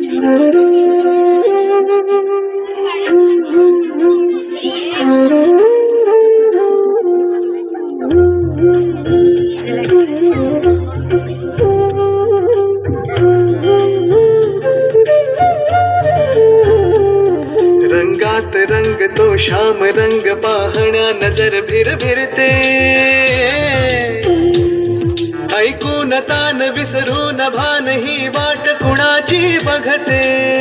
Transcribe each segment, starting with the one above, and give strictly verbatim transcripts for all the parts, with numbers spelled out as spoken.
रंगात रंग तो श्याम रंग पाहण्या नजर भिर भिरते, ऐकून तान विसरून भान ही वाट कुणाची बघते।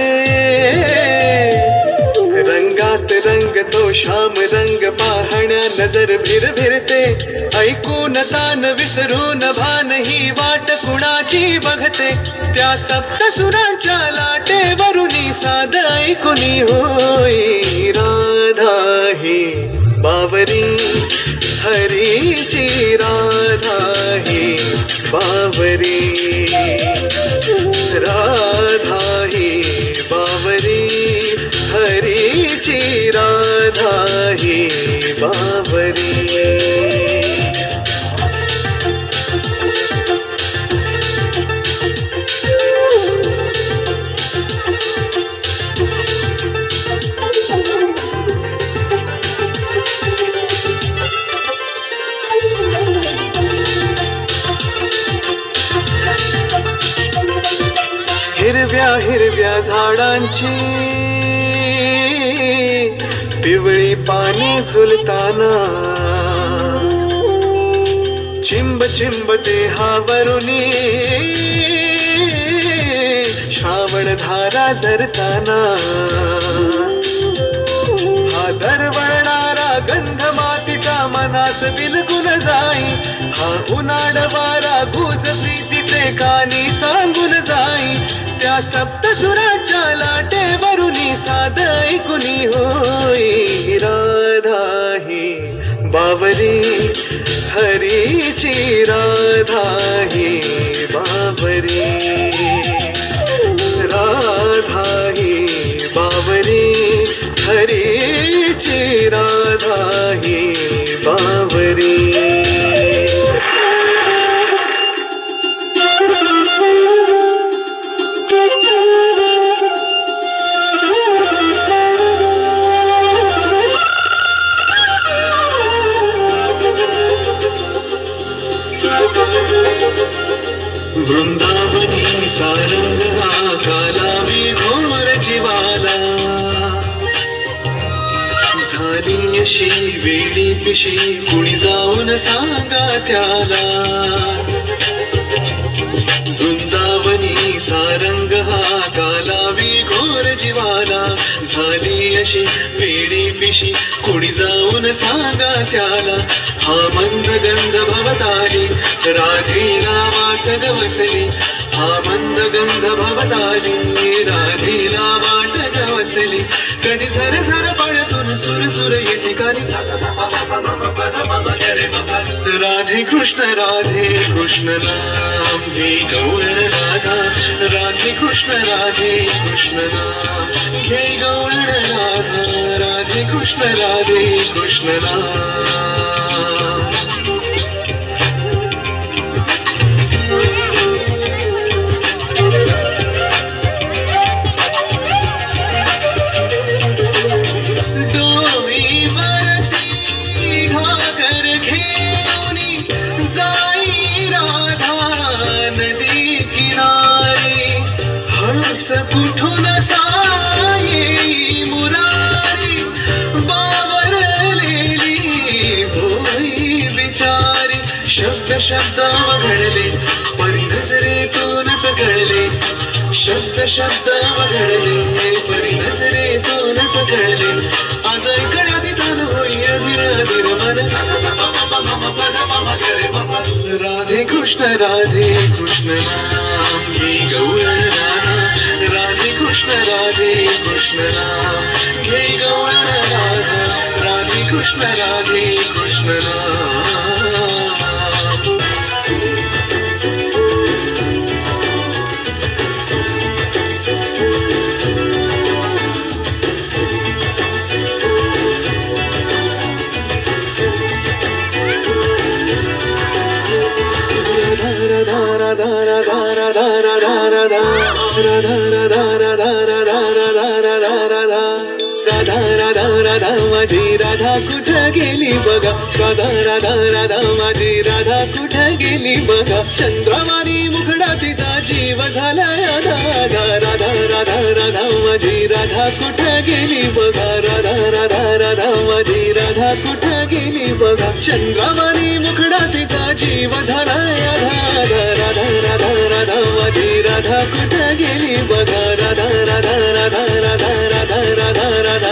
रंगात रंग तो श्याम रंग पाहण्या नजर भिर भिरते, ऐकून तान विसरून भान ही वाट कुणाची बघते। त्या सप्तसुरांच्या लाटेवरुनी साध ऐकुनी होई राधा ही बावरी, हरीची राधा ही बावरी, राधा ही बावरी, हरीची राधा ही बावरी। हिरव्या हिरव्या झाडांची पिवळी पाने झुलताना, चिंब चिंब देहावरुनी श्रावण धारा झरताना। हा दरवळणारा गंध मातीचा मनास बिलगुन जाई, हा उन्हाळ वारा घुस प्रीतीचे कानी सांगून जाई। त्या सप्तसुराच्या लाटेवरुनी साध ऐकुनी होई राधा ही बावरी, हरीची राधा ही बावरी, राधा ही बावरी, हरीची राधा ही बावरी। वृंदावनी सारंग काला विघोर जीवाला, झाली अशी वेडी पिशी कुणी जाऊन सांगा त्याला। वृंदावनी सारंग हा काला विघोर जीवाला, झाली अशी वेडी पिशी कुणी जाऊन सांगा त्याला। हा मंद गंध भवताली राधेला वाट गवसली, हा मंद गंध भवताली राधेला वाट गवसली। कधी झर झर पाण्यातून सुर सुर येते कानी, राधे कृष्ण राधे कृष्ण नाम घे गौण राधा, राधे कृष्ण राधे कृष्ण नाम घे गौण राधा, राधे कृष्ण राधे कृष्ण नाम। कुठून साई मुरारी बावरलेली होई बिचारी, शब्द शब्द वघडले परी नजरेतूनच कळले, शब्द शब्द वघडले परी नजरेतूनच कळले। आज ऐकण्यात दान होई अधीर अधीर मन, राधे कृष्ण राधे कृष्ण नाम घे गौण राधा, राधे कृष्ण राधे कृष्ण नाम घे गौण राधा, राधे कृष्ण राधे कृष्ण नाम। राधा राधा राधा राधा राधा राधा राधा राधा राधा राधा राधा राधा राधा राधा राधा राधा माझी राधा कुठं गेली बघा राधा राधा राधा माझी राधा कुठं गेली बघा चंद्रवाणी मुखडा तिचा जीव झाला राधा राधा राधा राधा माझी राधा कुठं गेली बघा राधा राधा राधा माझी राधा कुठं गेली बघा चंद्रवाणी मुखडा तिचा जीव झाला राधा राधा राधा राधा माझी राधा कुठं गेली बघा राधा राधा राधा राधा राधा राधा राधा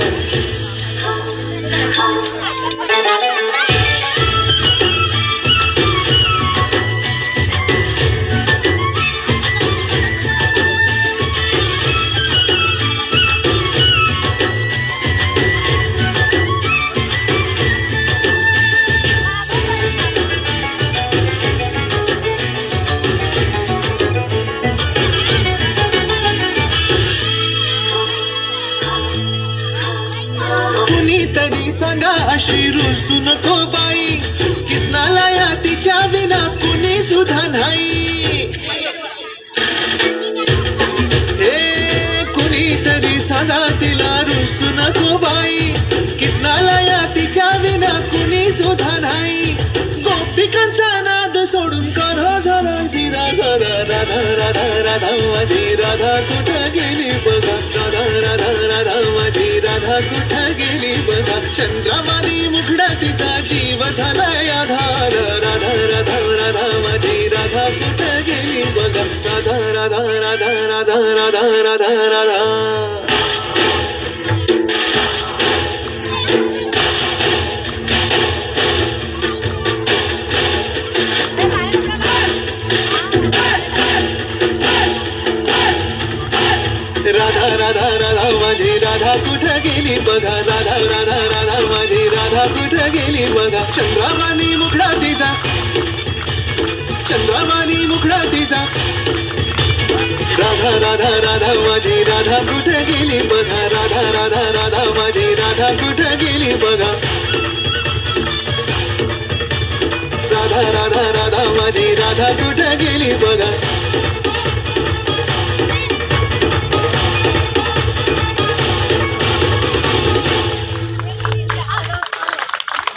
कुणीतरी सांगा अशी रुसू नको बाई किसनाला या तिच्या विना कुणी सुद्धा नाही हे कुणीतरी सांगा तिला रुसू नको बाई किसनाला या तिच्या विना कुणी सुद्धा नाही गोपिकांचा नाद सोडून करा झाला सीधा साधा राधा राधा राधा माझी राधा कुठं गेली बघा राधा राधा राधा माझी राधा कुठं गेली बघा चंद्रवाणी मुखडा तिचा जीव झाला आधार राधा राधा राधा माझी राधा कुठं गेली बघा राधा राधा राधा राधा राधा राधा राधा राधा राधा राधा माझी राधा कुठं गेली बघा राधा राधा राधा माझी राधा कुठं गेली बघा चंद्रवाणी मुखडा तिचा चंद्रवाणी मुखडा तिचा राधा राधा राधा माझी राधा कुठं गेली बघा राधा राधा राधा माझी राधा कुठं गेली बघा राधा राधा राधा माझी राधा कुठं गेली बघा